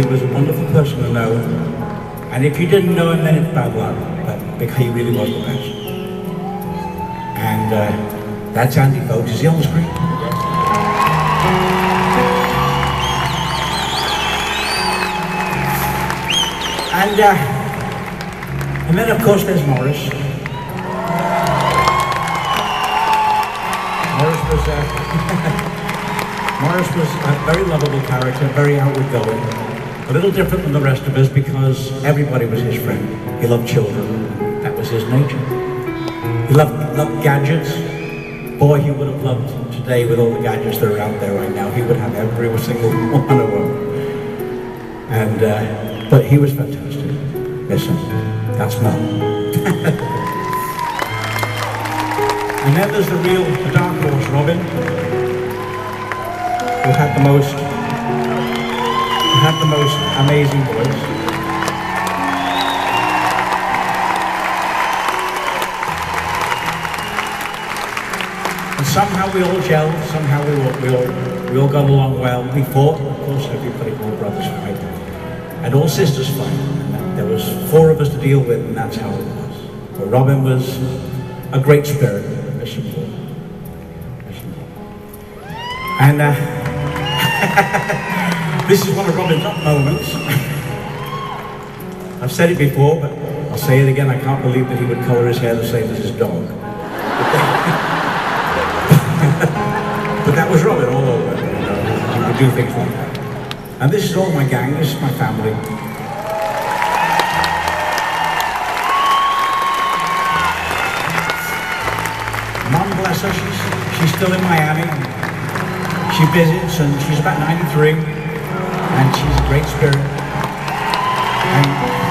was a wonderful person to know. And if you didn't know him, then it's bad luck. But because he really was the best. And that's Andy, folks. Is he on the screen? And then, of course, there's Morris. Morris was a very lovable character, very outward-going, a little different than the rest of us because everybody was his friend. He loved children. That was his nature. He loved gadgets. Boy, he would have loved today with all the gadgets that are out there right now. He would have every single one of them. And but he was fantastic. Listen, that's Mel. And then there's the dark horse, Robin, who had the most amazing voice. And somehow we all gelled. Somehow we all got along well. We fought, of course. Everybody called brothers fight, and all sisters fight. And there was 4 of us to deal with, and that's how it was. But Robin was a great spirit. And this is one of Robin's up moments. I've said it before, but I'll say it again. I can't believe that he would colour his hair the same as his dog. But that was Robin all over. You know, he would do things like that. And this is all my gang. This is my family. Mom, bless her, she's still in Miami. She visits, and she's about 93, and she's a great spirit. And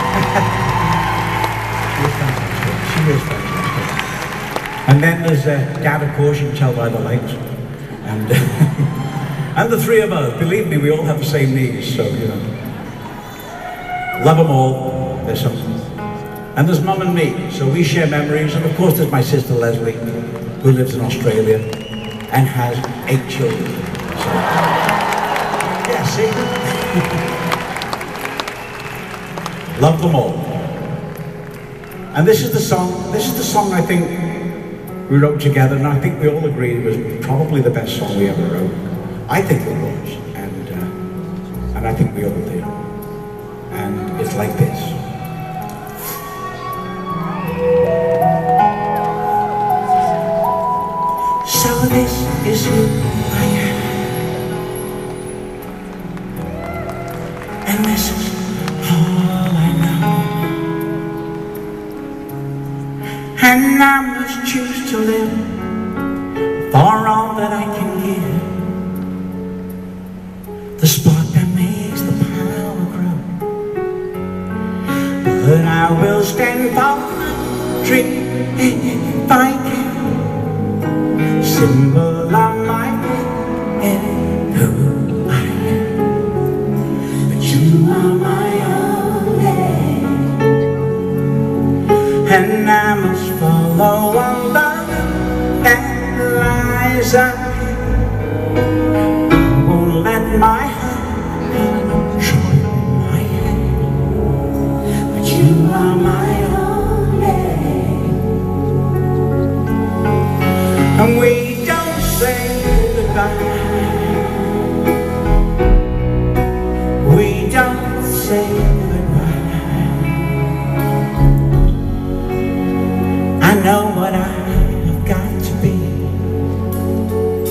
she is fantastic. And then there's Dad, of course, you can tell by the lights. And and the 3 of us, believe me, we all have the same needs, so, you know. Love them all. There's some. And there's Mum and me, so we share memories. And of course there's my sister Leslie, who lives in Australia and has 8 children. So, yeah, see? Love them all. And this is the song I think we wrote together, and I think we all agreed it was probably the best song we ever wrote. I think it was, and I think we all did. And it's like this. So this is who I am, and this is all I know, and I must choose to live for all that I can give, the spark that makes the power grow. But I will stand for my dream if I can. Symbol of my faith and who I am. But you are my only, and I must follow on the road that lies ahead. I won't let my heart control my head. But you are my only, and we don't say goodbye. We don't say goodbye. I know what I've got to be,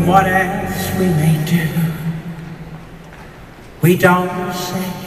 what else we may do, we don't say